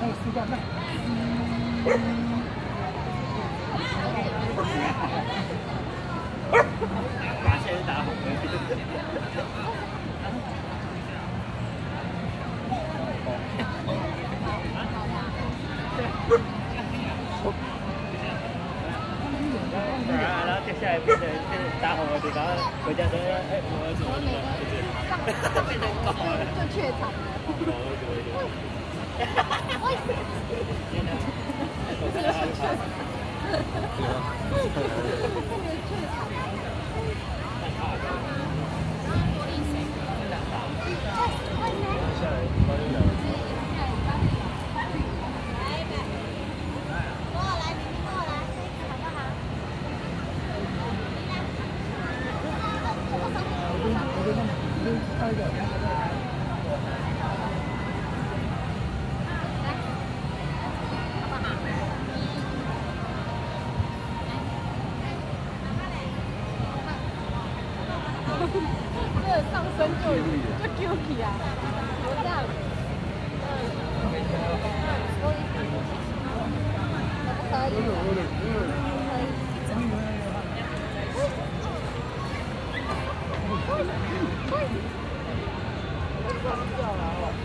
发现是打红的。然后接下来变成打红了，然后回家说，哎，我儿子，变成狗了， 就怯场了。这上身就 guilty 啊！我这样，可以，可以。